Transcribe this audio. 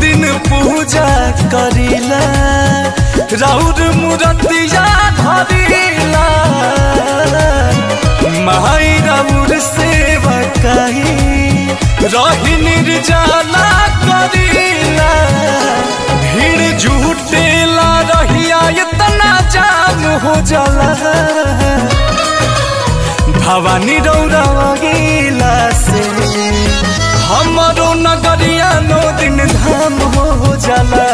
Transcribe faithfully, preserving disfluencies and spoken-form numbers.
दिन पूजा करीला राउर मूर्तिया धरीला माई राउर सेवा कही रही निर्जला करीला भीड़ जुटेला रहिया इतना जाम हो जाला भवानी रौरा गेला से हमारो नगरिया नो दिन धाम हो जाला।